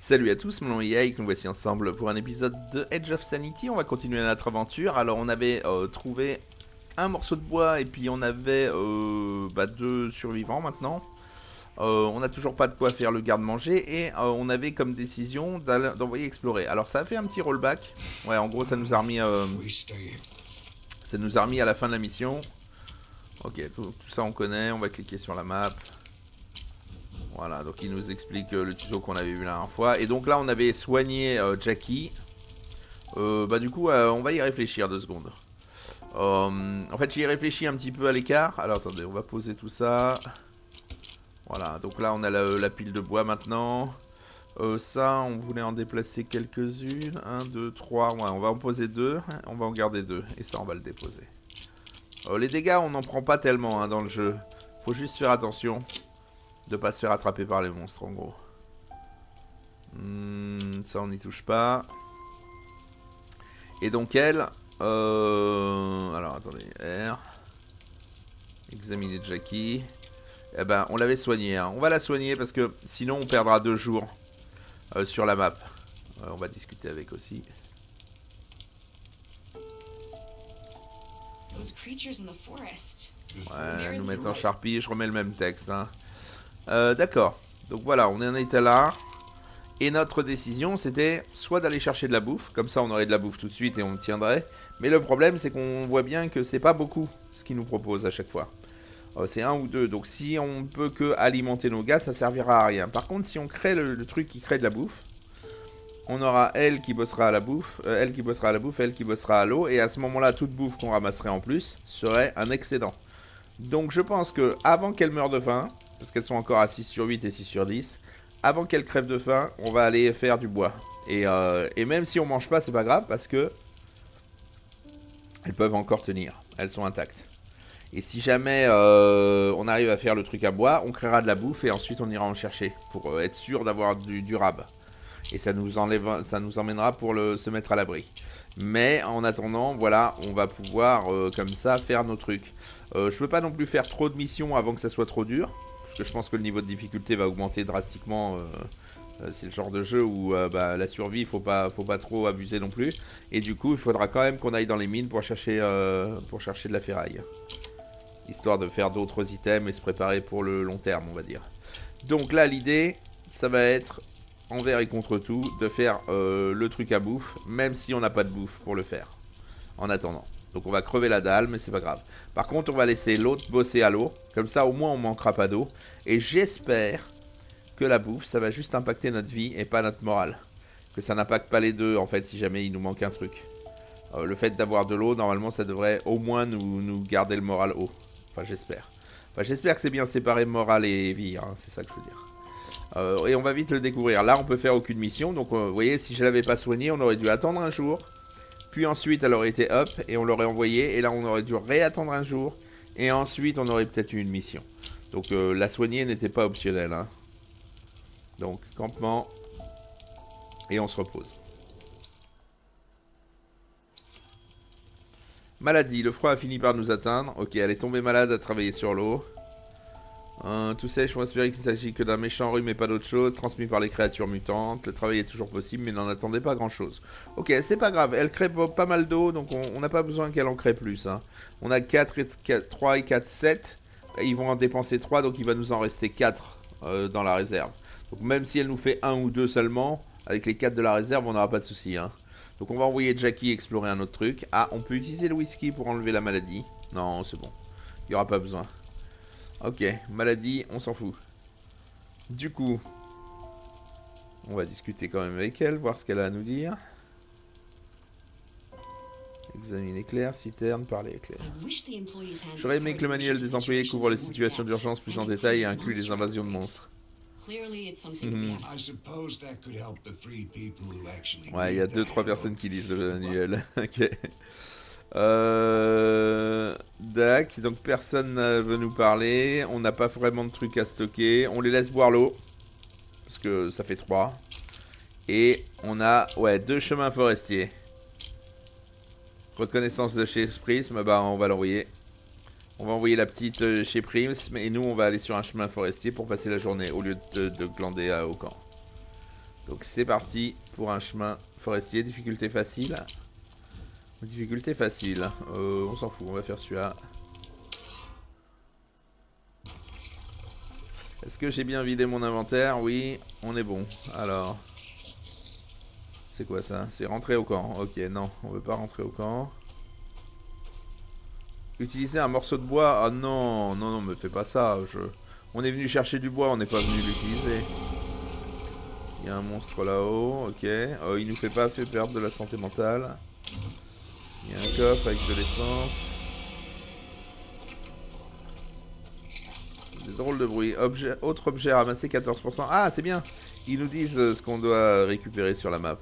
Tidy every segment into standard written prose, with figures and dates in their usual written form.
Salut à tous, mon nom est Yaik, nous voici ensemble pour un épisode de Edge of Sanity. On va continuer notre aventure. Alors on avait trouvé un morceau de bois et puis on avait deux survivants maintenant. On n'a toujours pas de quoi faire le garde-manger et on avait comme décision d'envoyer explorer. Alors ça a fait un petit rollback. Ouais, en gros ça nous a remis à la fin de la mission. Ok, tout ça on connaît, on va cliquer sur la map. Voilà, donc il nous explique le tuto qu'on avait vu la dernière fois. Et donc là, on avait soigné Jackie. Du coup, on va y réfléchir 2 secondes. En fait, j'y ai réfléchi un petit peu à l'écart. Alors, attendez, on va poser tout ça. Voilà, donc là, on a la pile de bois maintenant. Ça, on voulait en déplacer quelques-unes. 1, 2, 3. Ouais, on va en poser 2. On va en garder 2. Et ça, on va le déposer. Les dégâts, on n'en prend pas tellement dans le jeu. Faut juste faire attention de pas se faire attraper par les monstres en gros. Ça on n'y touche pas. Et donc elle, alors attendez, R, examiner Jackie. Eh ben on l'avait soignée, hein. On va la soigner parce que sinon on perdra 2 jours sur la map. On va discuter avec aussi. Ouais, nous mettre en Sharpie, je remets le même texte, hein. D'accord, donc voilà, on en était là. Et notre décision c'était soit d'aller chercher de la bouffe, comme ça on aurait de la bouffe tout de suite et on tiendrait. Mais le problème c'est qu'on voit bien que c'est pas beaucoup ce qu'ils nous proposent à chaque fois. C'est 1 ou 2, donc si on peut que alimenter nos gars, ça servira à rien. Par contre si on crée le truc qui crée de la bouffe, on aura elle qui bossera à la bouffe, elle qui bossera à la bouffe, elle qui bossera à l'eau. Et à ce moment là, toute bouffe qu'on ramasserait en plus serait un excédent. Donc je pense que avant qu'elle meure de faim, parce qu'elles sont encore à 6 sur 8 et 6 sur 10. Avant qu'elles crèvent de faim, on va aller faire du bois. Et même si on mange pas, c'est pas grave parce que elles peuvent encore tenir. Elles sont intactes. Et si jamais on arrive à faire le truc à bois, on créera de la bouffe et ensuite on ira en chercher pour être sûr d'avoir du rab. Et ça nous emmènera pour se mettre à l'abri. Mais en attendant, voilà, on va pouvoir comme ça faire nos trucs. Je peux pas non plus faire trop de missions avant que ça soit trop dur. Parce que je pense que le niveau de difficulté va augmenter drastiquement. C'est le genre de jeu où la survie, faut pas trop abuser non plus. Et du coup, il faudra quand même qu'on aille dans les mines pour chercher de la ferraille. Histoire de faire d'autres items et se préparer pour le long terme, on va dire. Donc là, l'idée, ça va être, envers et contre tout, de faire le truc à bouffe, même si on n'a pas de bouffe pour le faire. En attendant. Donc on va crever la dalle, mais c'est pas grave. Par contre, on va laisser l'autre bosser à l'eau. Comme ça, au moins, on manquera pas d'eau. Et j'espère que la bouffe, ça va juste impacter notre vie et pas notre morale. Que ça n'impacte pas les deux, en fait, si jamais il nous manque un truc. Le fait d'avoir de l'eau, normalement, ça devrait au moins nous garder le moral haut. Enfin, j'espère. Enfin, j'espère que c'est bien séparé morale et vie, hein, c'est ça que je veux dire. Et on va vite le découvrir. Là, on peut faire aucune mission. Donc, vous voyez, si je l'avais pas soigné, on aurait dû attendre un jour. Puis ensuite, elle aurait été up et on l'aurait envoyée. Et là, on aurait dû réattendre un jour. Et ensuite, on aurait peut-être eu une mission. Donc, la soigner n'était pas optionnelle, hein. Donc, campement. Et on se repose. Maladie. Le froid a fini par nous atteindre. Ok, elle est tombée malade à travailler sur l'eau. Tout sèche, faut espérer qu'il ne s'agit que d'un méchant rhume et pas d'autre chose, transmis par les créatures mutantes. Le travail est toujours possible, mais n'en attendez pas grand chose. Ok, c'est pas grave, elle crée pas mal d'eau, donc on n'a pas besoin qu'elle en crée plus, hein. On a 3 et 4, 7. Ils vont en dépenser 3, donc il va nous en rester 4 dans la réserve. Donc même si elle nous fait 1 ou 2 seulement, avec les 4 de la réserve, on n'aura pas de soucis, hein. Donc on va envoyer Jackie explorer un autre truc. Ah, on peut utiliser le whisky pour enlever la maladie. Non, c'est bon. Il n'y aura pas besoin. Ok, maladie, on s'en fout. Du coup, on va discuter quand même avec elle, voir ce qu'elle a à nous dire. Examine éclair, citerne, parler éclair. J'aurais aimé que le manuel des employés couvre les situations d'urgence plus en détail et inclut les invasions de monstres. Ouais, il y a 2-3 personnes qui lisent le manuel. Ok. Dac, donc personne ne veut nous parler. On n'a pas vraiment de trucs à stocker. On les laisse boire l'eau. Parce que ça fait 3. Et on a 2 chemins forestiers. Reconnaissance de chez Prism, on va l'envoyer. On va envoyer la petite chez Prism. Et nous on va aller sur un chemin forestier pour passer la journée. Au lieu de glander au camp. Donc c'est parti pour un chemin forestier, difficulté facile. Difficulté facile, on s'en fout, on va faire celui-là. Est-ce que j'ai bien vidé mon inventaire? Oui, on est bon. Alors, c'est quoi ça? C'est rentrer au camp. Ok, non, on veut pas rentrer au camp. Utiliser un morceau de bois? Ah non, non, non, me fais pas ça. On est venu chercher du bois, on n'est pas venu l'utiliser. Il y a un monstre là-haut, ok. Il nous fait pas perdre de la santé mentale. Il y a un coffre avec de l'essence. Des drôles de bruit. Autre objet ramassé 14%. Ah, c'est bien. Ils nous disent ce qu'on doit récupérer sur la map.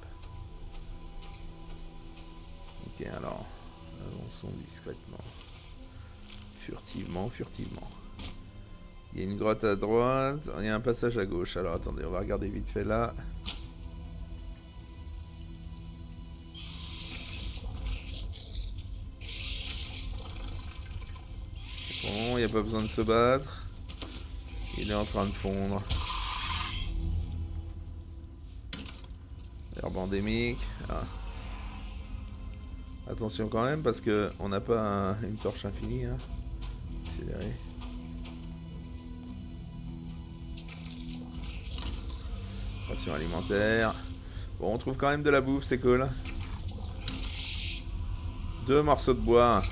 Ok, alors. Avançons discrètement. Furtivement, furtivement. Il y a une grotte à droite. Il y a un passage à gauche. Alors attendez, on va regarder vite fait là. Bon, il n'y a pas besoin de se battre. Il est en train de fondre. Herbe endémique. Ah. Attention quand même parce que on n'a pas une torche infinie. Hein. Accéléré. Ration alimentaire. Bon, on trouve quand même de la bouffe, c'est cool. 2 morceaux de bois.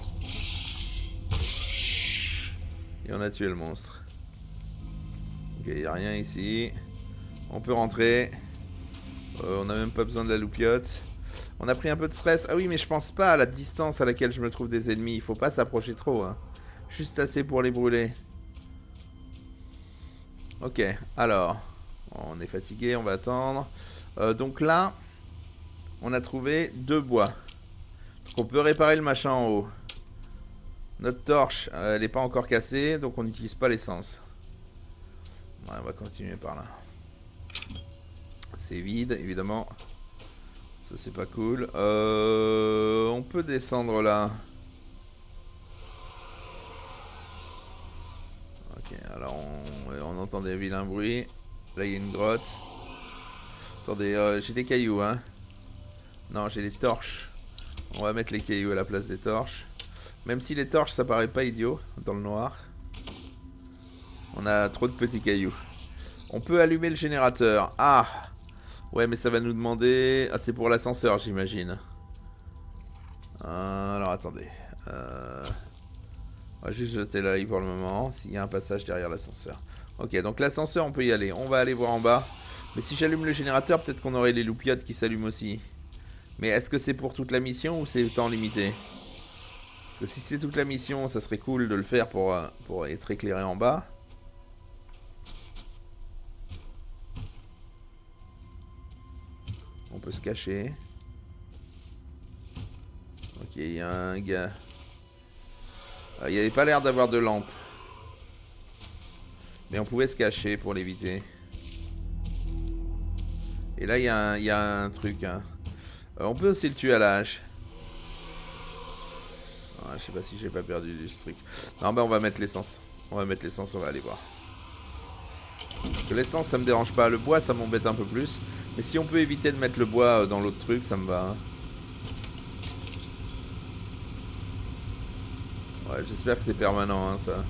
Et on a tué le monstre. Ok, il n'y a rien ici. On peut rentrer. On n'a même pas besoin de la loupiote. On a pris un peu de stress. Ah oui, mais je pense pas à la distance à laquelle je me trouve des ennemis. Il faut pas s'approcher trop. Hein. Juste assez pour les brûler. Ok, alors. On est fatigué, on va attendre. Donc là, on a trouvé 2 bois. Donc on peut réparer le machin en haut. Notre torche, elle n'est pas encore cassée, donc on n'utilise pas l'essence. Ouais, on va continuer par là. C'est vide, évidemment. Ça, c'est pas cool. On peut descendre là. Ok, alors on entend des vilains bruits. Là, il y a une grotte. Attendez, j'ai des cailloux, hein. Non, j'ai des torches. On va mettre les cailloux à la place des torches. Même si les torches, ça paraît pas idiot dans le noir. On a trop de petits cailloux. On peut allumer le générateur. Ah! Ouais, mais ça va nous demander... Ah, c'est pour l'ascenseur, j'imagine. Alors, attendez. On va juste jeter l'œil pour le moment. S'il y a un passage derrière l'ascenseur. Ok, donc l'ascenseur, on peut y aller. On va aller voir en bas. Mais si j'allume le générateur, peut-être qu'on aurait les loupiotes qui s'allument aussi. Mais est-ce que c'est pour toute la mission ou c'est temps limité? Parce que si c'est toute la mission, ça serait cool de le faire pour être éclairé en bas. On peut se cacher. Ok, il y a un gars. Il n'y avait pas l'air d'avoir de lampe. Mais on pouvait se cacher pour l'éviter. Et là, il y a un truc. Hein. On peut aussi le tuer à la hache. Je sais pas si j'ai pas perdu ce truc. Non, bah on va mettre l'essence. On va mettre l'essence, on va aller voir. Parce que l'essence, ça me dérange pas. Le bois, ça m'embête un peu plus. Mais si on peut éviter de mettre le bois dans l'autre truc, ça me va. Hein. Ouais, j'espère que c'est permanent, hein, ça.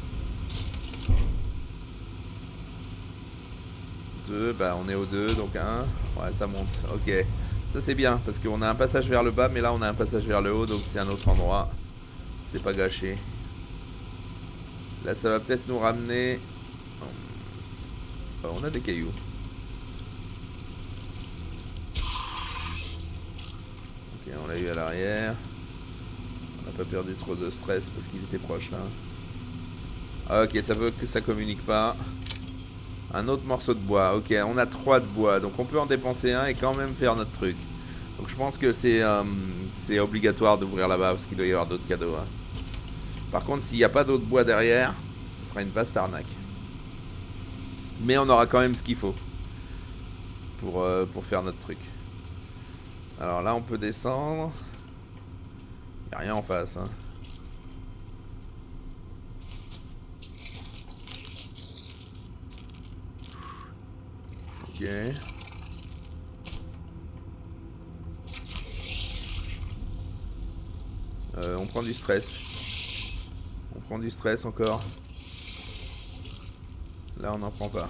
2, bah on est au 2, donc 1. Ouais, ça monte. Ok. Ça, c'est bien, parce qu'on a un passage vers le bas, mais là, on a un passage vers le haut, donc c'est un autre endroit. C'est pas gâché. Là, ça va peut-être nous ramener... on a des cailloux. Ok, on l'a eu à l'arrière. On n'a pas perdu trop de stress parce qu'il était proche là. Ah, ok, ça veut que ça communique pas. Un autre morceau de bois. Ok, on a 3 de bois. Donc on peut en dépenser un et quand même faire notre truc. Donc je pense que c'est obligatoire d'ouvrir là-bas parce qu'il doit y avoir d'autres cadeaux. Hein. Par contre, s'il n'y a pas d'autres bois derrière, ce sera une vaste arnaque. Mais on aura quand même ce qu'il faut pour faire notre truc. Alors là, on peut descendre. Il n'y a rien en face. Hein. Ok. On prend du stress. On prend du stress encore. Là on n'en prend pas.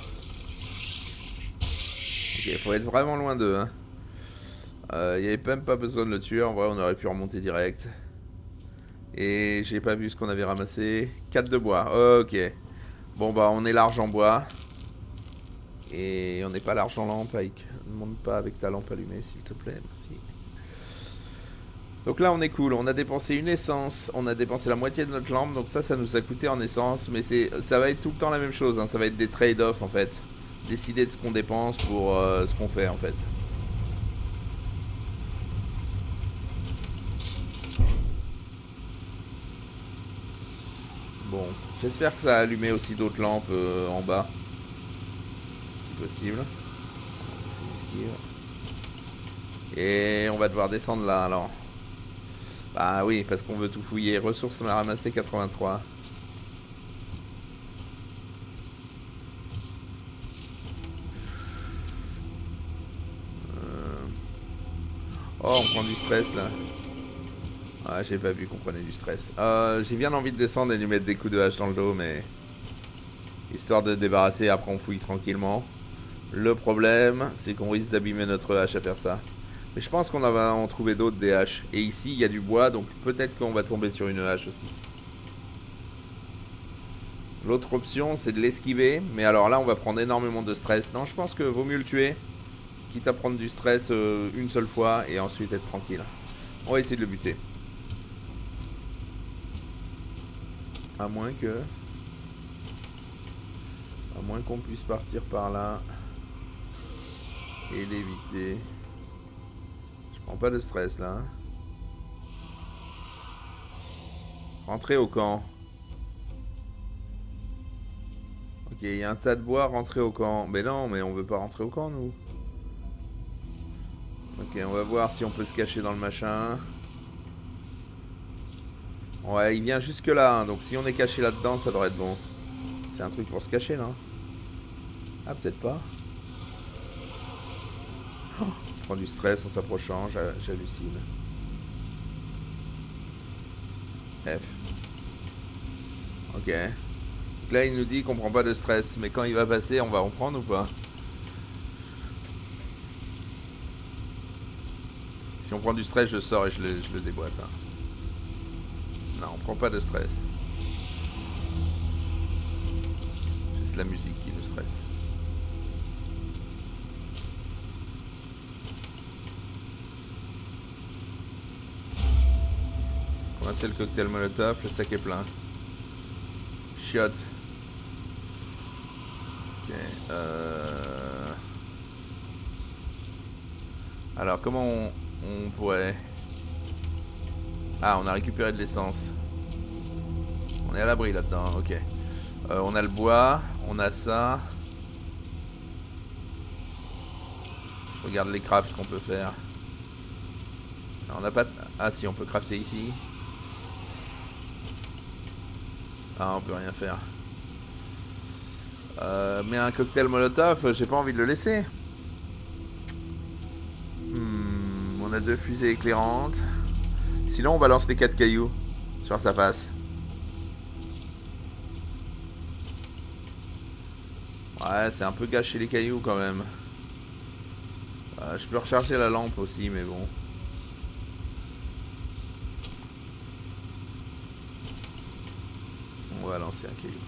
Ok, faut être vraiment loin d'eux. Hein. Il n'y avait même pas besoin de le tuer. En vrai on aurait pu remonter direct. Et j'ai pas vu ce qu'on avait ramassé. 4 de bois. Ok. Bon bah on est large en bois. Et on n'est pas large en lampe. Ike. Ne monte pas avec ta lampe allumée s'il te plaît. Merci. Donc là on est cool, on a dépensé une essence, on a dépensé la moitié de notre lampe, donc ça nous a coûté en essence, mais ça va être tout le temps la même chose, hein. Ça va être des trade-off en fait. Décider de ce qu'on dépense pour ce qu'on fait en fait. Bon, j'espère que ça a allumé aussi d'autres lampes en bas, si possible. Ça, c'est une esquive. Et on va devoir descendre là alors. Bah oui, parce qu'on veut tout fouiller. Ressources, on a ramassé 83. Oh, on prend du stress là. Ah, j'ai pas vu qu'on prenait du stress. J'ai bien envie de descendre et de lui mettre des coups de hache dans le dos, mais... Histoire de se débarrasser, après on fouille tranquillement. Le problème, c'est qu'on risque d'abîmer notre hache à faire ça. Mais je pense qu'on va en trouver d'autres des haches. Et ici, il y a du bois, donc peut-être qu'on va tomber sur une hache aussi. L'autre option, c'est de l'esquiver. Mais alors là, on va prendre énormément de stress. Non, je pense que vaut mieux le tuer. Quitte à prendre du stress une seule fois et ensuite être tranquille. On va essayer de le buter. À moins que... À moins qu'on puisse partir par là. Et l'éviter. Je prends pas de stress là. Rentrer au camp. Ok, il y a un tas de bois, rentrer au camp. Mais non, mais on veut pas rentrer au camp nous. Ok, on va voir si on peut se cacher dans le machin. Ouais, il vient jusque là, hein, donc si on est caché là-dedans, ça devrait être bon. C'est un truc pour se cacher, non? Ah, peut-être pas. Oh, je prends du stress en s'approchant, j'hallucine. F. Ok. Donc là, il nous dit qu'on prend pas de stress, mais quand il va passer, on va en prendre ou pas? Si on prend du stress, je sors et je le déboîte. Hein. Non, on prend pas de stress. Juste la musique qui nous stresse. C'est le cocktail Molotov, le sac est plein. Shot. Ok. Alors comment on pourrait... Ah, on a récupéré de l'essence. On est à l'abri là-dedans, ok. On a le bois, on a ça. Regarde les crafts qu'on peut faire. Alors, on n'a pas... Ah si, on peut crafter ici. Ah, on peut rien faire. Mais un cocktail Molotov, j'ai pas envie de le laisser. On a 2 fusées éclairantes. Sinon, on balance les 4 cailloux. Sur sa face. Ouais, c'est un peu gâché les cailloux quand même. Je peux recharger la lampe aussi, mais bon. On va lancer un caillou.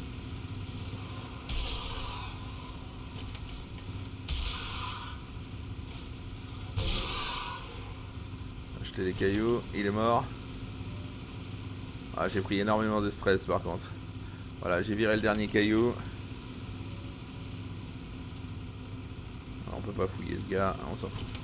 Acheter les cailloux, il est mort. Ah, j'ai pris énormément de stress par contre. Voilà, j'ai viré le dernier caillou. Alors, on peut pas fouiller ce gars, on s'en fout.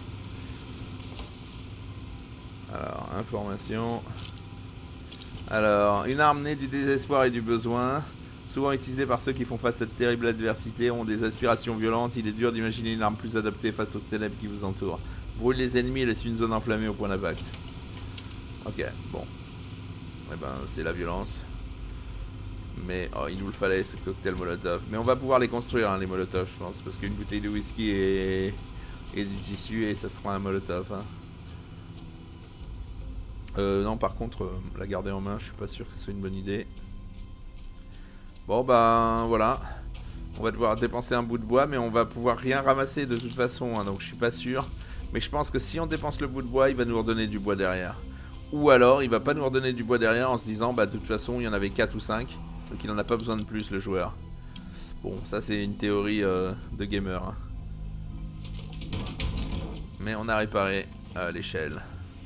Alors, information. Alors, une arme née du désespoir et du besoin, souvent utilisée par ceux qui font face à cette terrible adversité, ont des aspirations violentes. Il est dur d'imaginer une arme plus adaptée face aux ténèbres qui vous entourent. Brûle les ennemis et laisse une zone enflammée au point d'impact. Ok, bon. Eh ben, c'est la violence. Mais, oh, il nous le fallait, ce cocktail Molotov. Mais on va pouvoir les construire, hein, les Molotov, je pense. Parce qu'une bouteille de whisky et du tissu, et ça se trouve un Molotov, hein. Non, par contre, la garder en main, je suis pas sûr que ce soit une bonne idée. Bon, ben voilà. On va devoir dépenser un bout de bois, mais on va pouvoir rien ramasser de toute façon, hein, donc je suis pas sûr. Mais je pense que si on dépense le bout de bois, il va nous redonner du bois derrière. Ou alors, il va pas nous redonner du bois derrière en se disant, bah de toute façon, il y en avait 4 ou 5. Donc il en a pas besoin de plus, le joueur. Bon, ça c'est une théorie de gamer. Hein. Mais on a réparé l'échelle.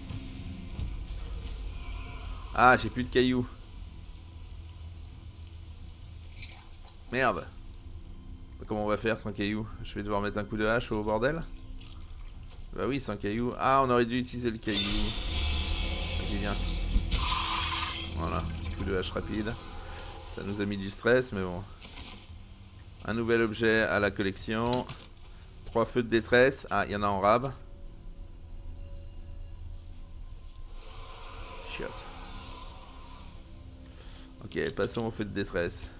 Ah, j'ai plus de cailloux. Merde. Comment on va faire sans cailloux? Je vais devoir mettre un coup de hache au bordel? Bah oui, sans cailloux. Ah, on aurait dû utiliser le caillou. Vas-y, viens. Voilà, petit coup de hache rapide. Ça nous a mis du stress, mais bon. Un nouvel objet à la collection. 3 feux de détresse. Ah, il y en a en rab. Chiotte. Ok, passons au feu de détresse.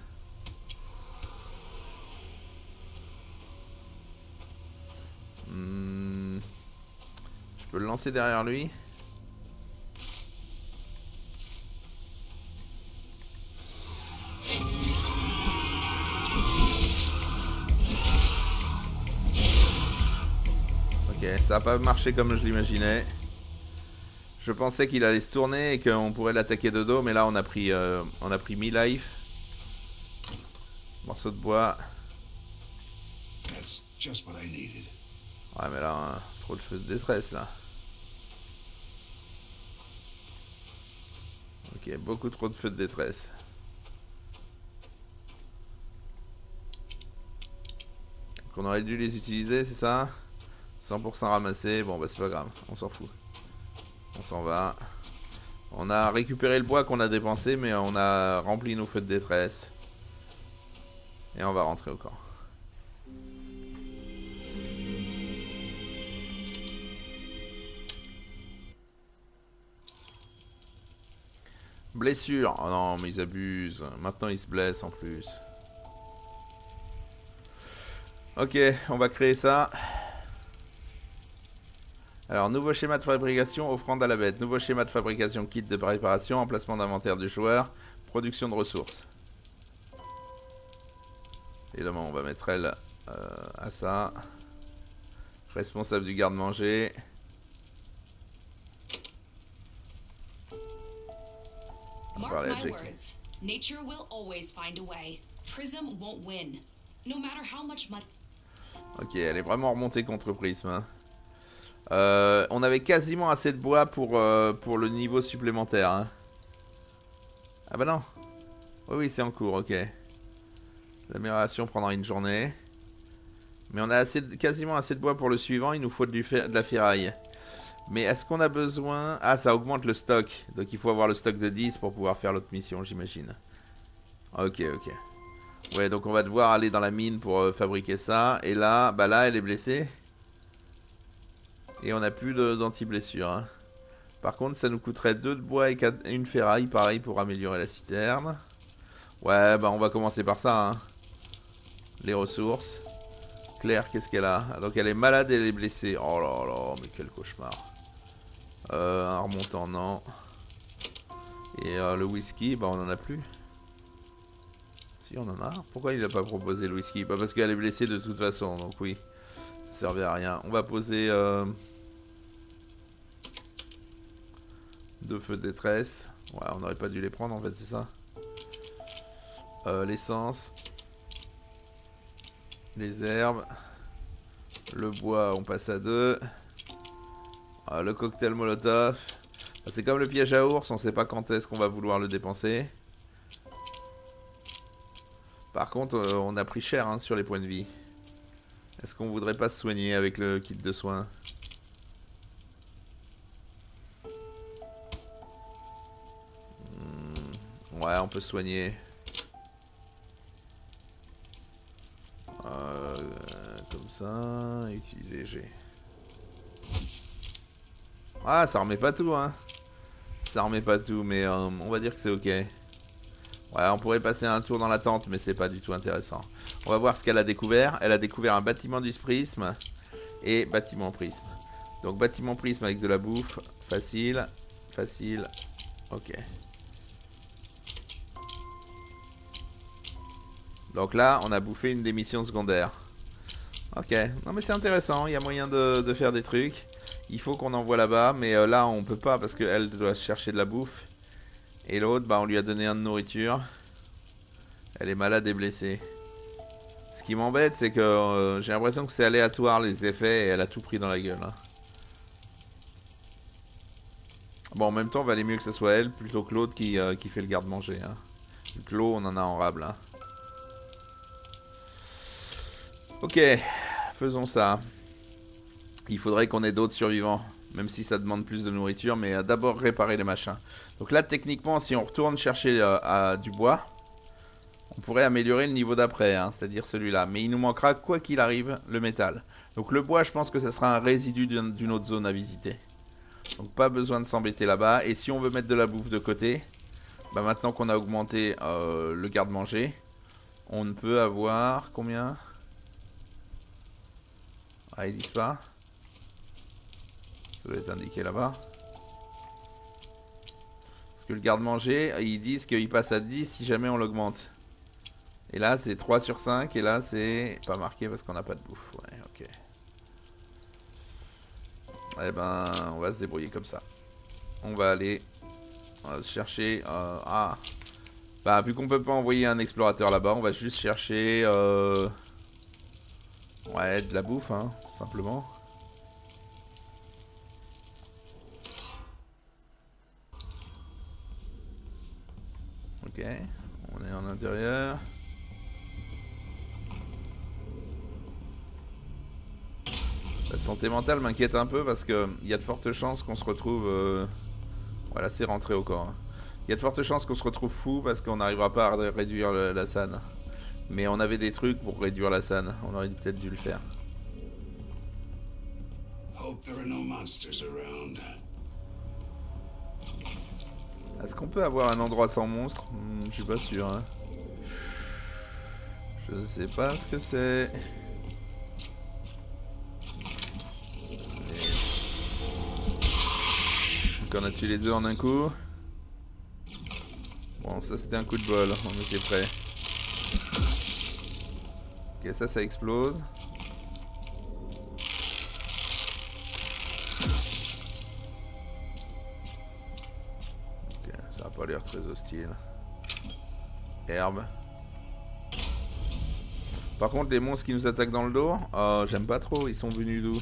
Je peux le lancer derrière lui. Ok, ça n'a pas marché comme je l'imaginais. Je pensais qu'il allait se tourner et qu'on pourrait l'attaquer de dos, mais là on a pris 1000 life. Morceau de bois. Ouais, mais là, hein, trop de feu de détresse là. Ok, beaucoup trop de feu de détresse. Donc on aurait dû les utiliser, c'est ça? 100% ramassé, bon bah c'est pas grave, on s'en fout. On s'en va. On a récupéré le bois qu'on a dépensé, mais on a rempli nos feux de détresse. Et on va rentrer au camp. Blessure. Oh non, mais ils abusent. Maintenant, ils se blessent en plus. Ok, on va créer ça. Alors, nouveau schéma de fabrication, offrande à la bête. Nouveau schéma de fabrication, kit de préparation, emplacement d'inventaire du joueur, production de ressources. Évidemment, on va mettre elle à ça. Responsable du garde-manger. On va parler à Jackie. Nature will always find a way. Prism won't win. No matter how much money. Ok, elle est vraiment remontée contre Prism. Hein. On avait quasiment assez de bois pour le niveau supplémentaire. Hein. Ah bah non. Oui, oui, c'est en cours, ok. L'amélioration prendra une journée. Mais on a quasiment assez de bois pour le suivant. Il nous faut de la ferraille. Mais est-ce qu'on a besoin... Ah, ça augmente le stock. Donc il faut avoir le stock de 10 pour pouvoir faire l'autre mission, j'imagine. Ok, ok. Ouais, donc on va devoir aller dans la mine pour fabriquer ça. Et là, bah là, elle est blessée. Et on n'a plus d'anti-blessure. Hein. Par contre, ça nous coûterait 2 de bois et une ferraille, pareil, pour améliorer la citerne. Ouais, bah on va commencer par ça. Hein. Les ressources. Claire, qu'est-ce qu'elle a? Donc elle est malade et elle est blessée. Oh là là, mais quel cauchemar. Un remontant, non. Et le whisky, bah on en a plus. Si, on en a. Pourquoi il n'a pas proposé le whisky? Bah parce qu'elle est blessée de toute façon, donc oui. Ça servait à rien. On va poser 2 feux de détresse. Ouais, on n'aurait pas dû les prendre en fait, c'est ça. L'essence. Les herbes. Le bois, on passe à 2. Le cocktail molotov. C'est comme le piège à ours, on sait pas quand est-ce qu'on va vouloir le dépenser. Par contre, on a pris cher hein, sur les points de vie. Est-ce qu'on voudrait pas se soigner avec le kit de soins? Ouais, on peut se soigner. Comme ça, utiliser G. Ah, ça remet pas tout, hein. Ça remet pas tout, mais on va dire que c'est ok. Ouais, on pourrait passer un tour dans la tente, mais c'est pas du tout intéressant. On va voir ce qu'elle a découvert. Elle a découvert un bâtiment du prisme et bâtiment prisme. Donc bâtiment prisme avec de la bouffe, facile. Facile. Ok. Donc là, on a bouffé une des missions secondaires. Ok. Non mais c'est intéressant, il y a moyen de faire des trucs. Il faut qu'on envoie là-bas, mais là on peut pas parce qu'elle doit chercher de la bouffe. Et l'autre, bah on lui a donné un de nourriture. Elle est malade et blessée. Ce qui m'embête, c'est que j'ai l'impression que c'est aléatoire les effets et elle a tout pris dans la gueule. Hein. Bon, en même temps, valait mieux que ce soit elle plutôt que l'autre qui fait le garde-manger. Hein. L'eau, on en a en rable. Hein. Ok, faisons ça. Il faudrait qu'on ait d'autres survivants. Même si ça demande plus de nourriture, mais d'abord réparer les machins. Donc là, techniquement, si on retourne chercher du bois, on pourrait améliorer le niveau d'après, hein, c'est-à-dire celui-là. Mais il nous manquera, quoi qu'il arrive, le métal. Donc le bois, je pense que ça sera un résidu d'une autre zone à visiter. Donc pas besoin de s'embêter là-bas. Et si on veut mettre de la bouffe de côté, bah maintenant qu'on a augmenté le garde-manger, on ne peut avoir combien? Ah, ils disent pas. Ça doit être indiqué là-bas. Parce que le garde-manger, ils disent qu'il passe à 10 si jamais on l'augmente. Et là c'est 3 sur 5 et là c'est pas marqué parce qu'on n'a pas de bouffe. Ouais, ok. Eh ben, on va se débrouiller comme ça. On va aller chercher... Bah, vu qu'on peut pas envoyer un explorateur là-bas, on va juste chercher... Ouais, de la bouffe, hein, tout simplement. Ok, on est en intérieur. La santé mentale m'inquiète un peu parce que il y a de fortes chances qu'on se retrouve... Voilà, c'est rentré au corps. Il y a de fortes chances qu'on se retrouve fou parce qu'on n'arrivera pas à réduire la SAN. Mais on avait des trucs pour réduire la SAN. On aurait peut-être dû le faire. Est-ce qu'on peut avoir un endroit sans monstres? Je suis pas sûr. Hein. Je ne sais pas ce que c'est. Donc on a tué les deux en un coup. Bon, ça c'était un coup de bol. On était prêt. Ok, ça explose. Ok, ça n'a pas l'air très hostile. Herbe. Par contre, les monstres qui nous attaquent dans le dos, j'aime pas trop. Ils sont venus d'où?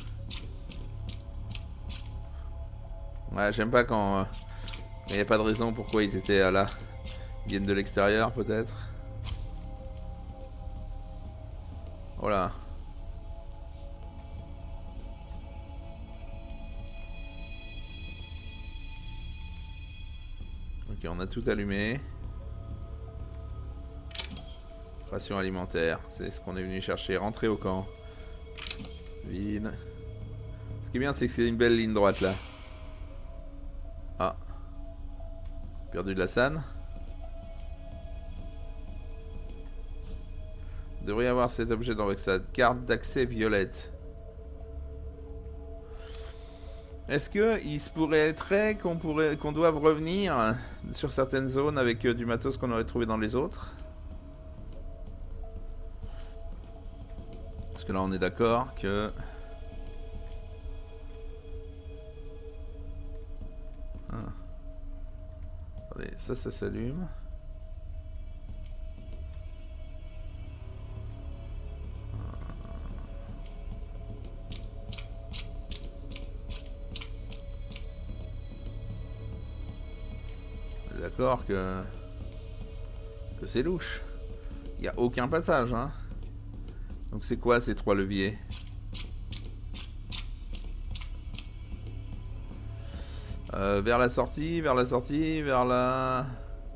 Ouais, j'aime pas quand... Il n'y a pas de raison pourquoi ils étaient là. Ils viennent de l'extérieur, peut-être. Voilà. Ok, on a tout allumé. Ration alimentaire, c'est ce qu'on est venu chercher. Rentrer au camp. Vide. Ce qui est bien, c'est que c'est une belle ligne droite là. Ah. Perdu de la SAN. Devrait y avoir cet objet dans Vexad. Carte d'accès violette. Est-ce que il se pourrait être qu'on doive revenir sur certaines zones avec du matos qu'on aurait trouvé dans les autres? Parce que là on est d'accord que... Ah. Attendez, ça s'allume. D'accord que c'est louche. Il n'y a aucun passage, hein. Donc c'est quoi ces trois leviers? Vers la sortie, vers la...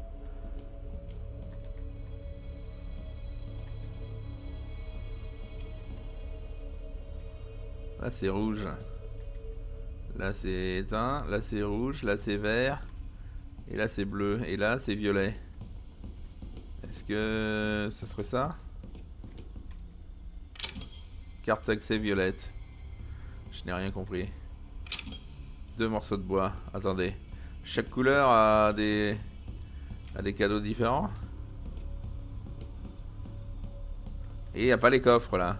Là c'est rouge. Là c'est éteint, là c'est rouge, là c'est vert. Et là c'est bleu, et là c'est violet. Est-ce que ce serait ça? Carte accès violette. Je n'ai rien compris. 2 morceaux de bois. Attendez. Chaque couleur a des cadeaux différents. Et il n'y a pas les coffres là.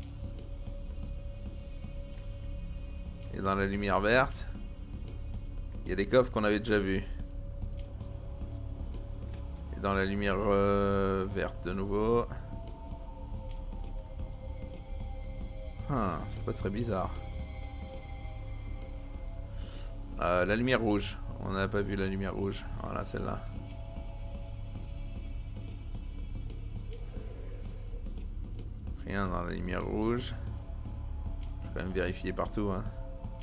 Et dans la lumière verte, il y a des coffres qu'on avait déjà vus. Et dans la lumière verte de nouveau. C'est très très bizarre. La lumière rouge. On n'a pas vu la lumière rouge. Voilà, celle-là. Rien dans la lumière rouge. Je vais quand même vérifier partout. Hein.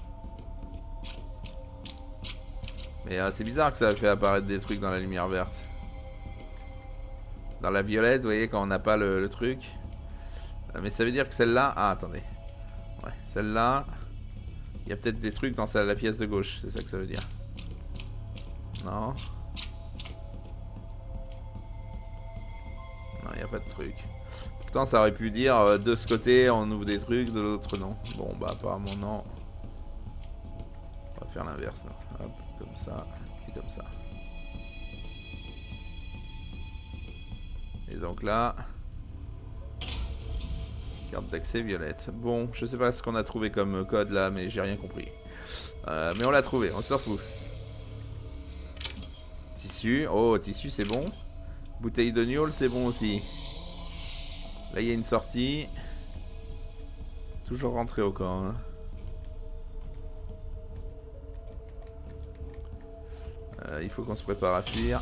Mais c'est bizarre que ça fait apparaître des trucs dans la lumière verte. Dans la violette, vous voyez, quand on n'a pas le truc. Mais ça veut dire que celle-là... Ah, attendez. Ouais, celle-là... Il y a peut-être des trucs dans la pièce de gauche. C'est ça que ça veut dire. Non. Non, il n'y a pas de truc. Pourtant, ça aurait pu dire de ce côté, on ouvre des trucs, de l'autre, non. Bon, bah, apparemment, non. On va faire l'inverse, là. Hop, comme ça, et comme ça. Et donc là... Carte d'accès violette. Bon, je sais pas ce qu'on a trouvé comme code là, mais j'ai rien compris. Mais on l'a trouvé, on s'en fout. Tissu, oh tissu c'est bon. Bouteille de gnôle c'est bon aussi. Là il y a une sortie. Toujours rentré au camp. Hein. Il faut qu'on se prépare à fuir.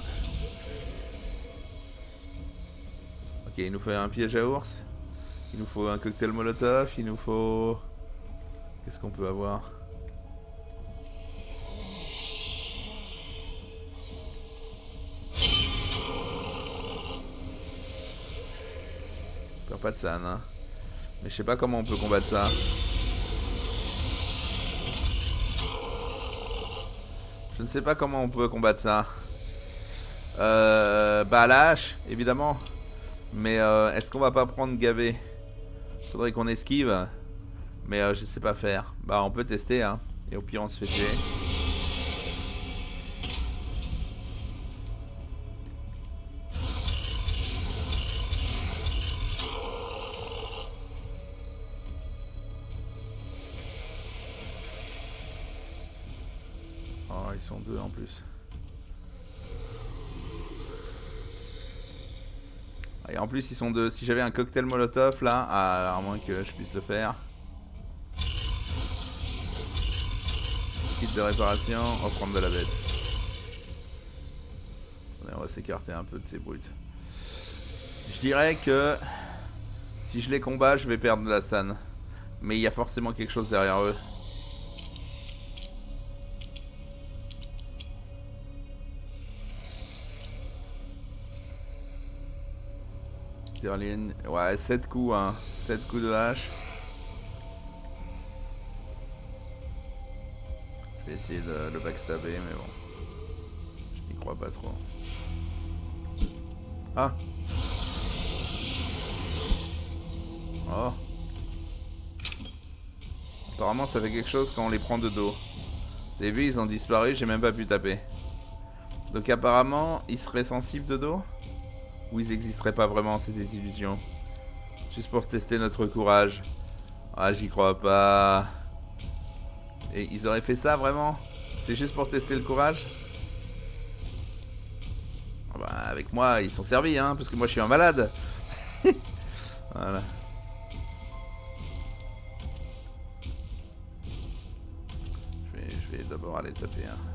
Ok, il nous faut un piège à ours. Il nous faut un cocktail molotov, il nous faut... Qu'est-ce qu'on peut avoir? On perd pas de san, hein. Mais je sais pas comment on peut combattre ça. Je ne sais pas comment on peut combattre ça. Bah la hache, évidemment. Mais est-ce qu'on va pas prendre gavé? Faudrait qu'on esquive. Mais je sais pas faire. Bah on peut tester hein. Et au pire on se fait tuer. Oh ils sont deux en plus. Et en plus ils sont deux. Si j'avais un cocktail molotov là, à moins que je puisse le faire. Kit de réparation, offrande de la bête. On va s'écarter un peu de ces brutes. Je dirais que si je les combats, je vais perdre de la san. Mais il y a forcément quelque chose derrière eux. Ouais, 7 coups, hein. 7 coups de hache. Je vais essayer de le backstabber, mais bon. Je n'y crois pas trop. Ah! Oh! Apparemment, ça fait quelque chose quand on les prend de dos. Vous avez vu, ils ont disparu, j'ai même pas pu taper. Donc, apparemment, ils seraient sensibles de dos? Ou ils n'existeraient pas vraiment, ces désillusions? Juste pour tester notre courage. Ah, j'y crois pas. Et ils auraient fait ça, vraiment? C'est juste pour tester le courage? Ah bah, avec moi, ils sont servis, hein, parce que moi, je suis un malade. Voilà. Je vais d'abord aller taper, hein.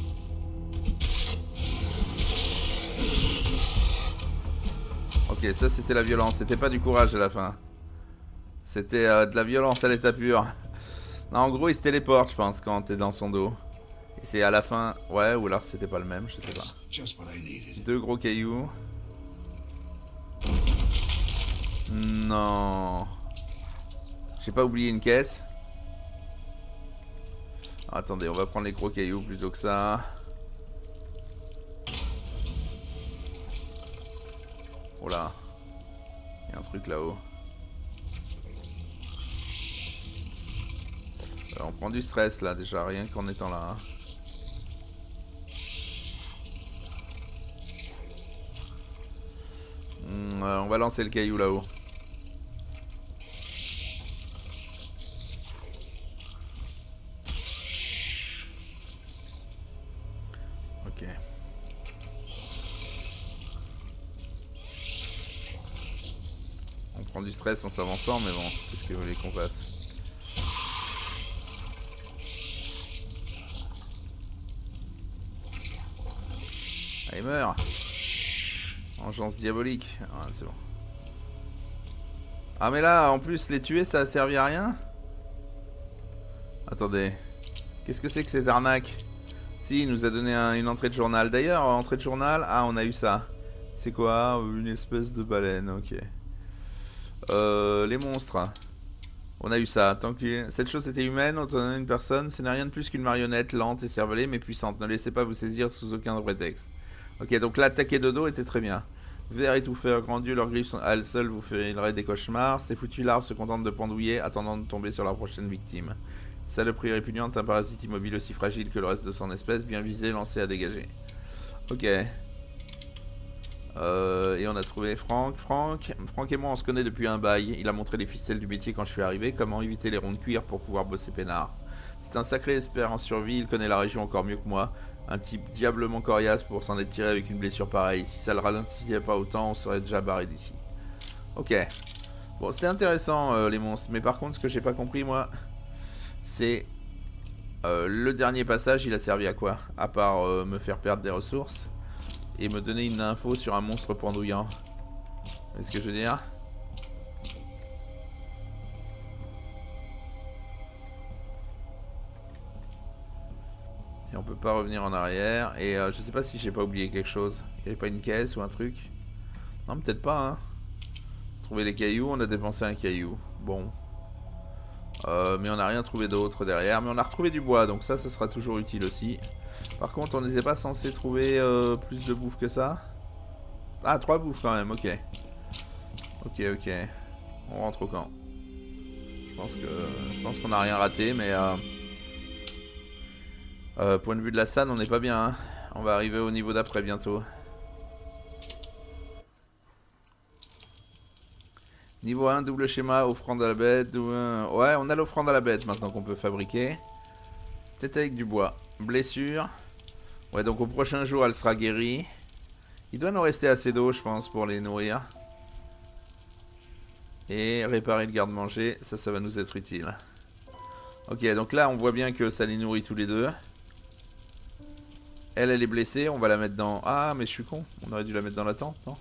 Ok, ça c'était la violence, c'était pas du courage à la fin. C'était de la violence à l'état pur. Non, en gros, il se téléporte, je pense, quand t'es dans son dos. Et c'est à la fin... Ouais, ou alors c'était pas le même, je sais pas. 2 gros cailloux. Non. J'ai pas oublié une caisse. Attendez, on va prendre les gros cailloux plutôt que ça. Oh là. Il y a un truc là-haut. On prend du stress là déjà, rien qu'en étant là. Hein. On va lancer le caillou là-haut. Ok. On prend du stress en s'avançant, mais bon, qu'est-ce que vous voulez qu'on fasse? Allez, meurt! Vengeance diabolique. Ah, c'est bon. Ah, mais là, en plus, les tuer, ça a servi à rien? Attendez. Qu'est-ce que c'est que cette arnaque? Si, il nous a donné une entrée de journal. D'ailleurs, entrée de journal, ah, on a eu ça. C'est quoi? Une espèce de baleine, ok. Les monstres. On a eu ça. Tant que cette chose était humaine, on donne une personne, ce n'est rien de plus qu'une marionnette lente et cervelée, mais puissante. Ne laissez pas vous saisir sous aucun prétexte. Ok, donc là, attaquer de dos était très bien. Vert étouffé, grand Dieu, leurs griffes à elles seules vous feraient des cauchemars. Ces foutues larves se contentent de pendouiller, attendant de tomber sur leur prochaine victime. Saloperie répugnante, un parasite immobile aussi fragile que le reste de son espèce, bien visé, lancé à dégager. Ok. Et on a trouvé Franck. Franck et moi, on se connaît depuis un bail. Il a montré les ficelles du métier quand je suis arrivé, comment éviter les ronds de cuir pour pouvoir bosser peinard. C'est un sacré expert en survie, il connaît la région encore mieux que moi. Un type diablement coriace pour s'en être tiré avec une blessure pareille. Si ça le ralentissait pas autant, on serait déjà barré d'ici. Ok. Bon, c'était intéressant les monstres. Mais par contre, ce que j'ai pas compris, moi, c'est... le dernier passage, il a servi à quoi? À part me faire perdre des ressources et me donner une info sur un monstre pendouillant. Est-ce que je veux dire? Et on peut pas revenir en arrière. Et je sais pas si j'ai pas oublié quelque chose. Il y avait pas une caisse ou un truc? Non, peut-être pas, hein. Trouver les cailloux, on a dépensé un caillou. Bon. Mais on n'a rien trouvé d'autre derrière. Mais on a retrouvé du bois, donc ça sera toujours utile aussi. Par contre, on n'était pas censé trouver plus de bouffe que ça. Ah, 3 bouffes quand même, ok. Ok, ok. On rentre au camp. Je pense qu'on n'a rien raté, mais... point de vue de la SAN, on n'est pas bien, hein. On va arriver au niveau d'après bientôt. Niveau 1, double schéma, offrande à la bête. Ouais, on a l'offrande à la bête maintenant qu'on peut fabriquer. Peut-être avec du bois. Blessure. Ouais, donc au prochain jour, elle sera guérie. Il doit nous rester assez d'eau, je pense, pour les nourrir. Et réparer le garde-manger, ça va nous être utile. Ok, donc là, on voit bien que ça les nourrit tous les deux. Elle est blessée, on va la mettre dans... Ah, mais je suis con, on aurait dû la mettre dans la tente, non?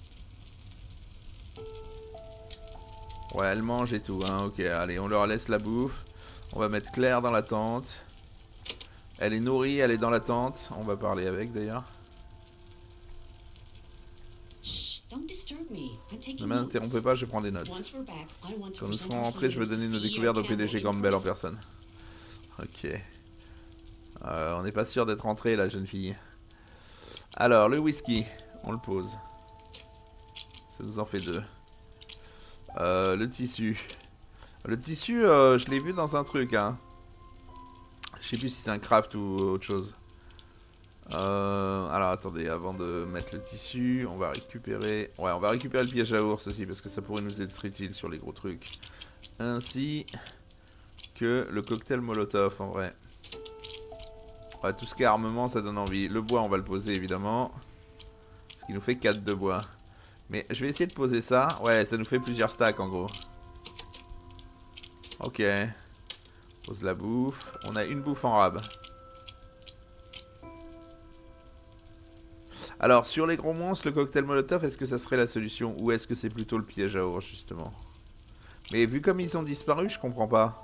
Ouais, elle mange et tout, hein, ok, allez, on leur laisse la bouffe. On va mettre Claire dans la tente. Elle est nourrie, elle est dans la tente. On va parler avec, d'ailleurs. Ne m'interrompez pas, je prends des notes. Quand nous serons rentrés, je veux donner nos découvertes au PDG Campbell en personne. Ok. On n'est pas sûr d'être rentré, la jeune fille. Alors, le whisky, on le pose. Ça nous en fait 2. Le tissu. Le tissu, je l'ai vu dans un truc, hein. Je sais plus si c'est un craft ou autre chose. Alors attendez, avant de mettre le tissu, on va récupérer... Ouais, on va récupérer le piège à ours aussi, parce que ça pourrait nous être utile sur les gros trucs. Ainsi que le cocktail molotov, en vrai. Ouais, tout ce qui est armement, ça donne envie. Le bois, on va le poser, évidemment. Ce qui nous fait 4 de bois. Mais je vais essayer de poser ça. Ouais, ça nous fait plusieurs stacks, en gros. Ok. Pose la bouffe. On a une bouffe en rab. Alors, sur les gros monstres, le cocktail molotov, est-ce que ça serait la solution? Ou est-ce que c'est plutôt le piège à ours, justement? Mais vu comme ils ont disparu, je comprends pas.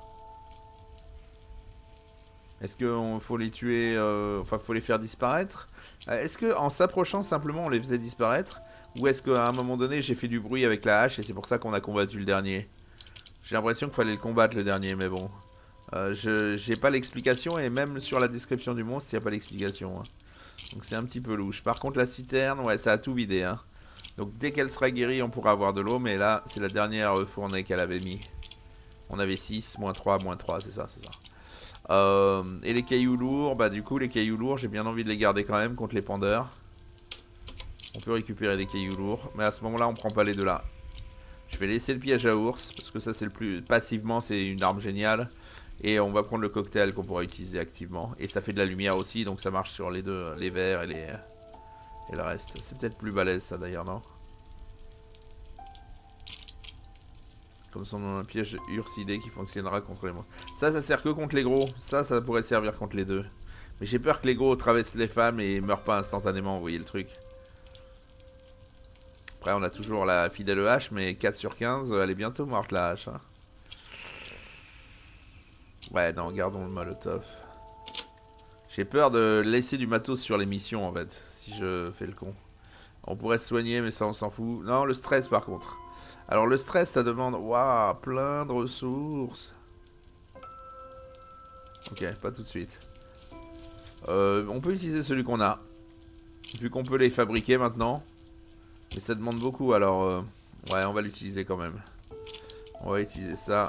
Est-ce qu'il faut les tuer... Enfin, faut les faire disparaître? Est-ce qu'en s'approchant, simplement, on les faisait disparaître? Ou est-ce qu'à un moment donné, j'ai fait du bruit avec la hache et c'est pour ça qu'on a combattu le dernier? J'ai l'impression qu'il fallait le combattre, le dernier, mais bon. J'ai pas l'explication et même sur la description du monstre, il n'y a pas l'explication, hein. Donc c'est un petit peu louche. Par contre la citerne, ouais, ça a tout vidé, hein. Donc dès qu'elle sera guérie, on pourra avoir de l'eau. Mais là, c'est la dernière fournée qu'elle avait mis. On avait 6, moins 3, c'est ça, c'est ça. Et les cailloux lourds, bah du coup les cailloux lourds, j'ai bien envie de les garder quand même contre les pendeurs. On peut récupérer des cailloux lourds. Mais à ce moment-là, on prend pas les deux là. Je vais laisser le piège à ours. Parce que ça, c'est le plus... Passivement, c'est une arme géniale. Et on va prendre le cocktail qu'on pourra utiliser activement. Et ça fait de la lumière aussi. Donc ça marche sur les deux. Les verts et les... Et le reste. C'est peut-être plus balèze ça d'ailleurs, non? Comme son nom, un piège ursidé qui fonctionnera contre les monstres. Ça sert que contre les gros. Ça pourrait servir contre les deux. Mais j'ai peur que les gros traversent les femmes et meurent pas instantanément, vous voyez le truc. Après, on a toujours la fidèle hache, mais 4 sur 15, elle est bientôt morte la hache. Hein. Ouais, non, gardons le molotov. J'ai peur de laisser du matos sur les missions, en fait, si je fais le con. On pourrait se soigner, mais ça, on s'en fout. Non, le stress, par contre. Alors, le stress, ça demande... Waouh, plein de ressources. Ok, pas tout de suite. On peut utiliser celui qu'on a. Vu qu'on peut les fabriquer maintenant. Mais ça demande beaucoup, alors... ouais, on va l'utiliser quand même. On va utiliser ça.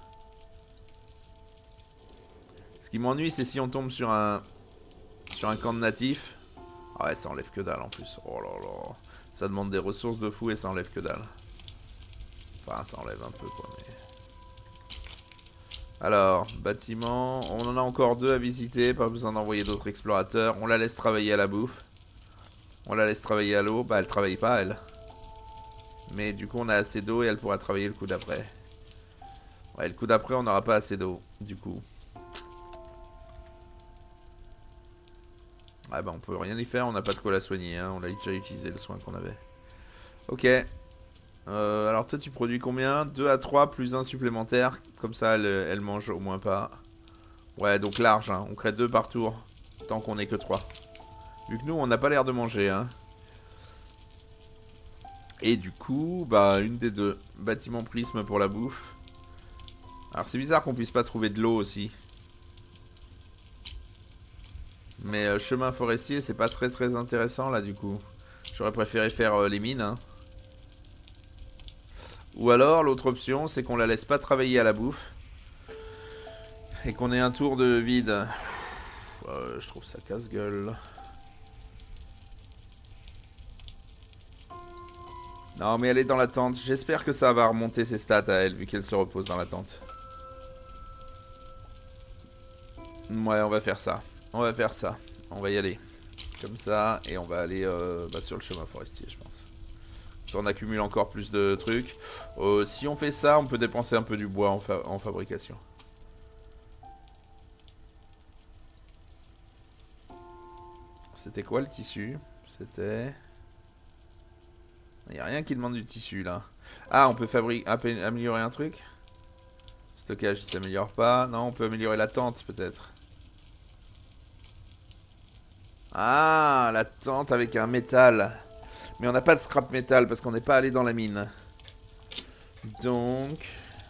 Ce qui m'ennuie, c'est si on tombe sur un camp de natifs. Ah ouais, ça enlève que dalle en plus. Oh là là. Ça demande des ressources de fou et ça enlève que dalle. Enfin, ça enlève un peu quoi, mais... Alors, bâtiment, on en a encore 2 à visiter, pas besoin d'envoyer d'autres explorateurs. On la laisse travailler à la bouffe. On la laisse travailler à l'eau. Bah, elle travaille pas, elle. Mais du coup, on a assez d'eau et elle pourra travailler le coup d'après. Ouais, le coup d'après, on n'aura pas assez d'eau, du coup. Ah bah, on peut rien y faire, on n'a pas de quoi la soigner, hein. On a déjà utilisé le soin qu'on avait. Ok. Alors toi tu produis combien? 2 à 3 plus 1 supplémentaire. Comme ça elle mange au moins pas. Ouais donc large hein. On crée 2 par tour. Tant qu'on est que 3. Vu que nous on n'a pas l'air de manger hein. Et du coup bah une des deux. Bâtiment prisme pour la bouffe. Alors c'est bizarre qu'on puisse pas trouver de l'eau aussi. Mais chemin forestier c'est pas très intéressant là du coup. J'aurais préféré faire les mines hein. Ou alors, l'autre option, c'est qu'on la laisse pas travailler à la bouffe. Et qu'on ait un tour de vide. Je trouve ça casse-gueule. Non, mais elle est dans la tente. J'espère que ça va remonter ses stats à elle, vu qu'elle se repose dans la tente. Ouais, on va faire ça. On va faire ça. On va y aller. Comme ça, et on va aller sur le chemin forestier, je pense. Ça, on accumule encore plus de trucs. Si on fait ça, on peut dépenser un peu du bois en fabrication. C'était quoi le tissu? C'était... Il n'y a rien qui demande du tissu là. Ah, on peut améliorer un truc? Stockage, il s'améliore pas. Non, on peut améliorer la tente peut-être. Ah, la tente avec un métal. Mais on n'a pas de scrap métal parce qu'on n'est pas allé dans la mine. Donc...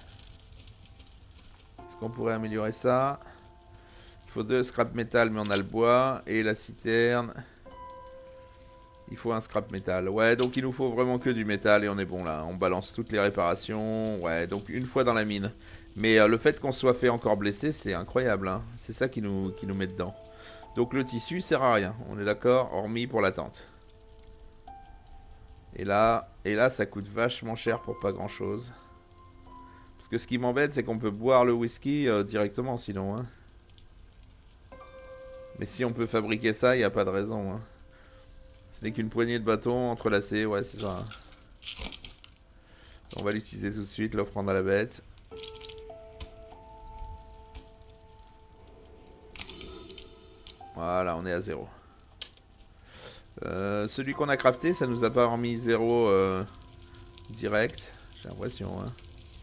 Est-ce qu'on pourrait améliorer ça? Il faut 2 scrap métal mais on a le bois. Et la citerne. Il faut un scrap métal. Ouais, donc il nous faut vraiment que du métal et on est bon là. On balance toutes les réparations. Ouais, donc une fois dans la mine. Mais le fait qu'on soit fait encore blessé, c'est incroyable. Hein. C'est ça qui nous met dedans. Donc le tissu sert à rien. On est d'accord, hormis pour la tente. Et là, ça coûte vachement cher pour pas grand chose. Parce que ce qui m'embête, c'est qu'on peut boire le whisky directement sinon. Hein. Mais si on peut fabriquer ça, il n'y a pas de raison. Hein. Ce n'est qu'une poignée de bâtons entrelacés, ouais, c'est ça. Hein. On va l'utiliser tout de suite, l'offrande à la bête. Voilà, on est à 0. Celui qu'on a crafté, ça nous a pas remis 0 direct. J'ai l'impression. Hein.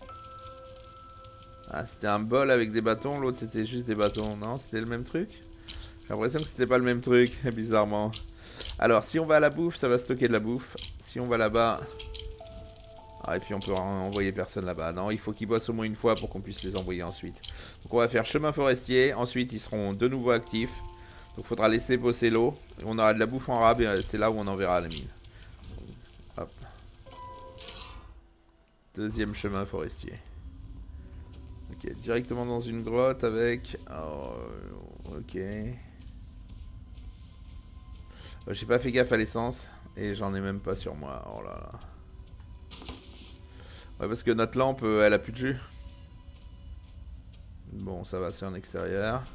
Ah, c'était un bol avec des bâtons, l'autre c'était juste des bâtons. Non, c'était le même truc? J'ai l'impression que c'était pas le même truc, bizarrement. Alors, si on va à la bouffe, ça va stocker de la bouffe. Si on va là-bas... Ah, et puis on peut envoyer personne là-bas. Non, il faut qu'ils bossent au moins une fois pour qu'on puisse les envoyer ensuite. Donc on va faire chemin forestier. Ensuite, ils seront de nouveau actifs. Donc il faudra laisser bosser l'eau. On aura de la bouffe en rab et c'est là où on enverra la mine. Hop. Deuxième chemin forestier. Ok, directement dans une grotte avec... Oh, ok. J'ai pas fait gaffe à l'essence. Et j'en ai même pas sur moi. Oh là là. Ouais, parce que notre lampe, elle a plus de jus. Bon, ça va, c'est en extérieur.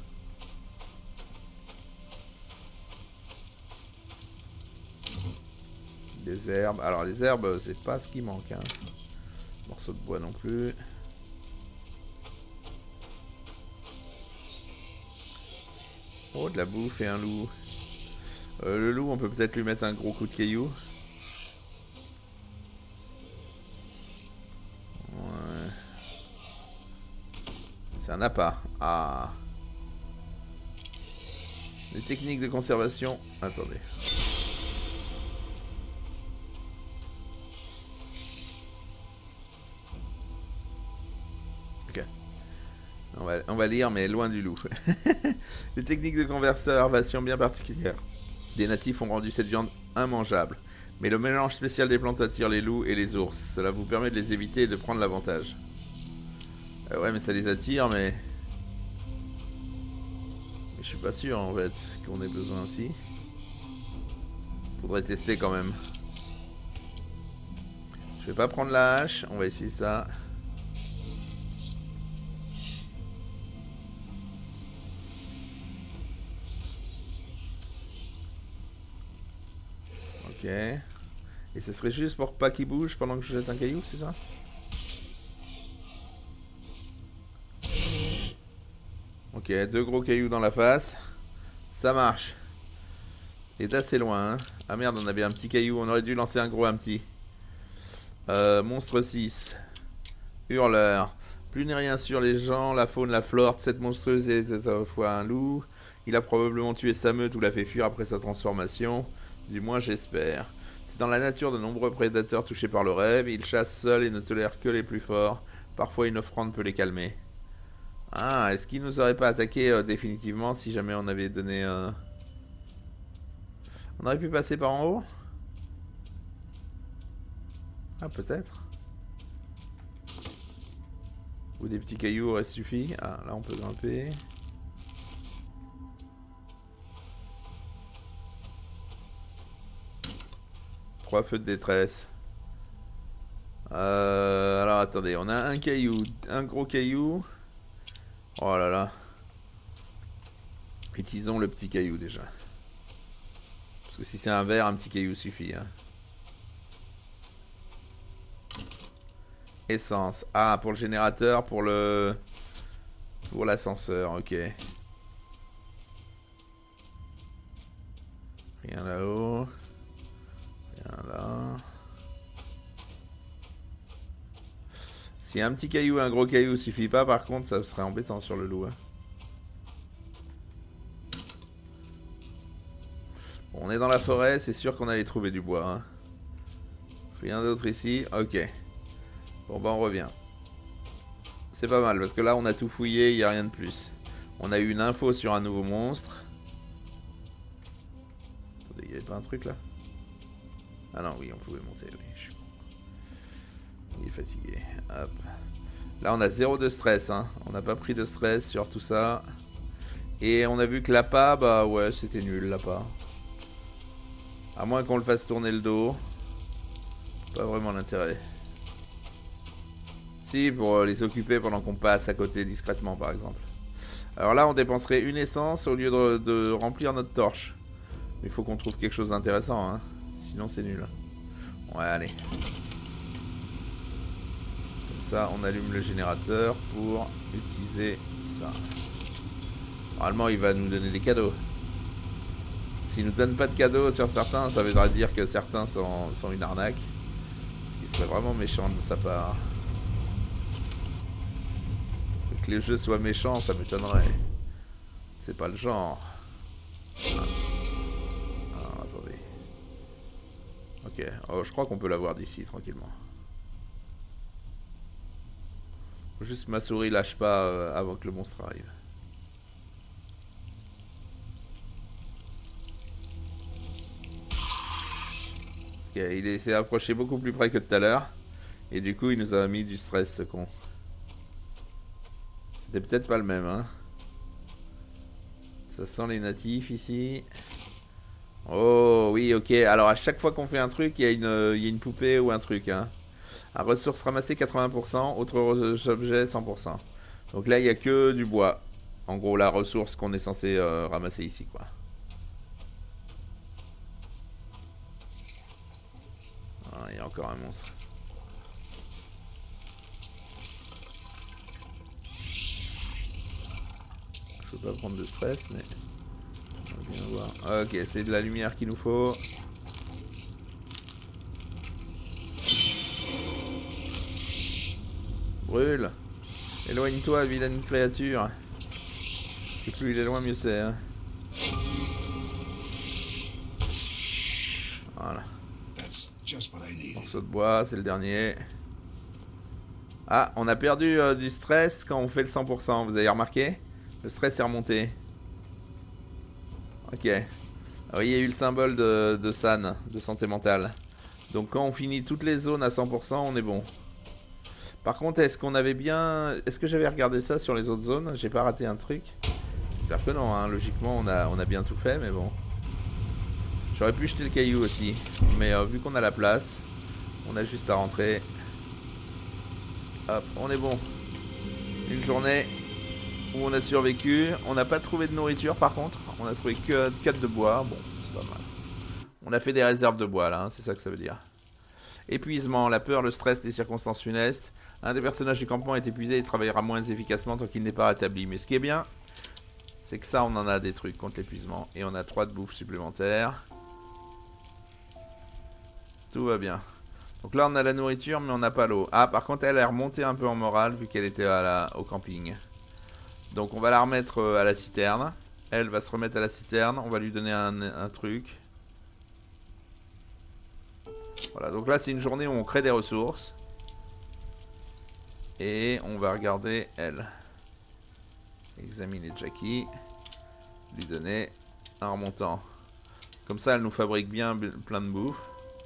Des herbes. Alors, les herbes, c'est pas ce qui manque. Hein. Morceau de bois non plus. Oh, de la bouffe et un loup. Le loup, on peut peut-être lui mettre un gros coup de caillou. Ouais. C'est un appât. Ah. Les techniques de conservation. Attendez. Ok. On va lire, mais loin du loup. Les techniques de conservation bien particulières. Des natifs ont rendu cette viande immangeable. Mais le mélange spécial des plantes attire les loups et les ours. Cela vous permet de les éviter et de prendre l'avantage. Ouais, mais ça les attire, mais je suis pas sûr en fait qu'on ait besoin aussi. Faudrait tester quand même. Je vais pas prendre la hache, on va essayer ça. Ok. Et ce serait juste pour pas qu'il bouge pendant que je jette un caillou, c'est ça? Ok, 2 gros cailloux dans la face. Ça marche. Et d'assez loin, hein. Ah merde, on avait un petit caillou, on aurait dû lancer un gros, un petit. Monstre 6. Hurleur. Plus n'est rien sur les gens, la faune, la flore. Cette monstrueuse est à la fois un loup. Il a probablement tué sa meute ou l'a fait fuir après sa transformation. Du moins j'espère. C'est dans la nature de nombreux prédateurs touchés par le rêve. Il chasse seul et ne tolère que les plus forts. Parfois une offrande peut les calmer. Ah, est-ce qu'il nous aurait pas attaqué définitivement si jamais on avait donné... On aurait pu passer par en haut? Ah, peut-être. Ou des petits cailloux auraient suffi. Ah, là on peut grimper. Trois feux de détresse. Alors attendez, on a un caillou, un gros caillou. Oh là là. Utilisons le petit caillou déjà. Parce que si c'est un verre, un petit caillou suffit. Hein. Essence. Ah, pour le générateur, pour le... Pour l'ascenseur, ok. Rien là-haut. Rien là. Si un petit caillou et un gros caillou suffit pas, par contre, ça serait embêtant sur le loup. Hein. Bon, on est dans la forêt, c'est sûr qu'on allait trouver du bois. Hein. Rien d'autre ici, ok. Bon bah on revient. C'est pas mal parce que là on a tout fouillé, il n'y a rien de plus. On a eu une info sur un nouveau monstre. Attendez, il n'y avait pas un truc là? Ah non, oui, on pouvait monter, oui. Je suis... Il est fatigué. Hop. Là on a 0 de stress, hein. On n'a pas pris de stress sur tout ça. Et on a vu que l'appât, bah ouais, c'était nul l'appât. À moins qu'on le fasse tourner le dos. Pas vraiment l'intérêt. Si, pour les occuper pendant qu'on passe à côté discrètement, par exemple. Alors là, on dépenserait une essence au lieu de remplir notre torche. Mais il faut qu'on trouve quelque chose d'intéressant, hein. Sinon, c'est nul. Ouais, allez. Comme ça, on allume le générateur pour utiliser ça. Normalement, il va nous donner des cadeaux. S'il nous donne pas de cadeaux sur certains, ça voudra dire que certains sont une arnaque. Ce qui serait vraiment méchant de sa part. Que les jeux soient méchants, ça m'étonnerait. C'est pas le genre. Ah. Ah, attendez. Ok, oh, je crois qu'on peut l'avoir d'ici tranquillement. Faut juste ma souris lâche pas avant que le monstre arrive. Ok, il s'est approché beaucoup plus près que tout à l'heure. Et du coup, il nous a mis du stress, ce con. C'était peut-être pas le même, hein. Ça sent les natifs ici. Oh oui, ok. Alors à chaque fois qu'on fait un truc, il y a une poupée ou un truc. Hein. À ressources ramassées 80%, autres objets 100%. Donc là, il n'y a que du bois. En gros, la ressource qu'on est censé ramasser ici, quoi. Ah, il y a encore un monstre. Je peux pas prendre de stress, mais... On va bien voir. Ok, c'est de la lumière qu'il nous faut. Brûle. Éloigne-toi, vilaine créature. Et plus il est loin, mieux c'est. Hein. Voilà. Morceau de bois, c'est le dernier. Ah, on a perdu du stress quand on fait le 100%. Vous avez remarqué? Le stress est remonté. Ok. Alors, il y a eu le symbole de SAN, de santé mentale. Donc quand on finit toutes les zones à 100%, on est bon. Par contre, est-ce qu'on avait bien... Est-ce que j'avais regardé ça sur les autres zones? J'ai pas raté un truc? J'espère que non, hein. Logiquement on a bien tout fait, mais bon. J'aurais pu jeter le caillou aussi. Mais vu qu'on a la place, on a juste à rentrer. Hop, on est bon. Une journée où on a survécu. On n'a pas trouvé de nourriture par contre. On a trouvé que 4 de bois. Bon, c'est pas mal. On a fait des réserves de bois là, hein, c'est ça que ça veut dire. Épuisement, la peur, le stress des circonstances funestes. Un des personnages du campement est épuisé et travaillera moins efficacement tant qu'il n'est pas rétabli. Mais ce qui est bien, c'est que ça, on en a des trucs contre l'épuisement. Et on a 3 de bouffe supplémentaires. Tout va bien. Donc là, on a la nourriture, mais on n'a pas l'eau. Ah, par contre, elle est remontée un peu en morale, vu qu'elle était au camping. Donc on va la remettre à la citerne. Elle va se remettre à la citerne. On va lui donner un truc. Voilà, donc là, c'est une journée où on crée des ressources. Et on va regarder elle. Examiner Jackie. Lui donner un remontant. Comme ça, elle nous fabrique bien plein de bouffe.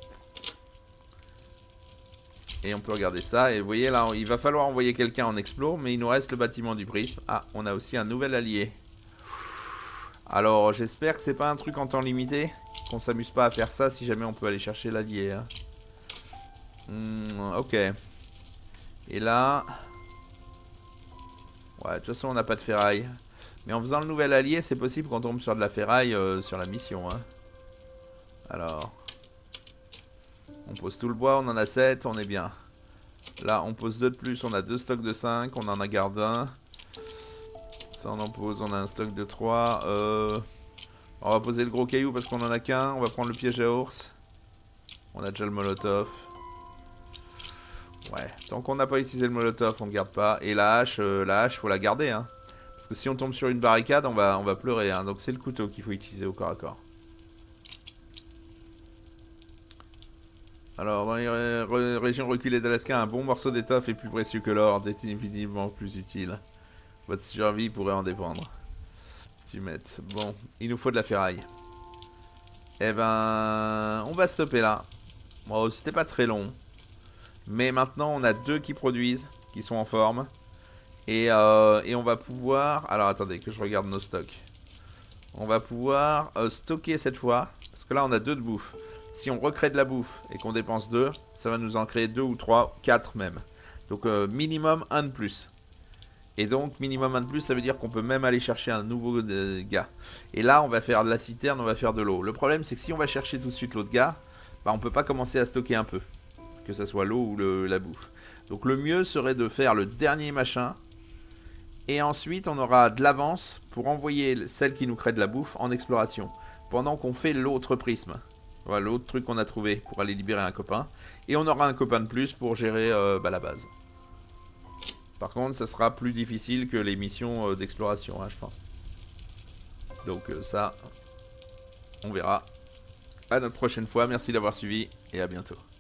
Et on peut regarder ça. Et vous voyez là, il va falloir envoyer quelqu'un en explo. Mais il nous reste le bâtiment du prisme. Ah, on a aussi un nouvel allié. Alors, j'espère que c'est pas un truc en temps limité. Qu'on s'amuse pas à faire ça si jamais on peut aller chercher l'allié. Hein. Ok. Et là... Ouais, de toute façon, on n'a pas de ferraille. Mais en faisant le nouvel allié, c'est possible qu'on tombe sur de la ferraille sur la mission. Hein. Alors... On pose tout le bois, on en a 7, on est bien. Là, on pose 2 de plus, on a 2 stocks de 5, on en a garde 1. Ça, on en pose, on a un stock de 3. On va poser le gros caillou parce qu'on en a qu'un. On va prendre le piège à ours. On a déjà le molotov. Ouais, tant qu'on n'a pas utilisé le molotov, on ne garde pas. Et la hache, faut la garder. Hein. Parce que si on tombe sur une barricade, on va pleurer. Hein. Donc c'est le couteau qu'il faut utiliser au corps à corps. Alors, dans les régions reculées d'Alaska, un bon morceau d'étoffe est plus précieux que l'or, définitivement plus utile. Votre survie pourrait en dépendre. Tu mettes. Bon, il nous faut de la ferraille. Eh ben, on va stopper là. Bon, c'était pas très long. Mais maintenant, on a 2 qui produisent, qui sont en forme. Et on va pouvoir... Alors, attendez, que je regarde nos stocks. On va pouvoir stocker cette fois. Parce que là, on a 2 de bouffe. Si on recrée de la bouffe et qu'on dépense 2, ça va nous en créer 2 ou 3, 4 même. Donc minimum 1 de plus. Et donc minimum 1 de plus, ça veut dire qu'on peut même aller chercher un nouveau gars. Et là, on va faire de la citerne, on va faire de l'eau. Le problème, c'est que si on va chercher tout de suite l'autre gars, bah, on peut pas commencer à stocker un peu. Que ça soit l'eau ou la bouffe. Donc le mieux serait de faire le dernier machin. Et ensuite, on aura de l'avance pour envoyer celle qui nous crée de la bouffe en exploration. Pendant qu'on fait l'autre prisme. Voilà l'autre truc qu'on a trouvé pour aller libérer un copain. Et on aura un copain de plus pour gérer la base. Par contre, ça sera plus difficile que les missions d'exploration, hein, je pense. Donc ça, on verra. À notre prochaine fois. Merci d'avoir suivi et à bientôt.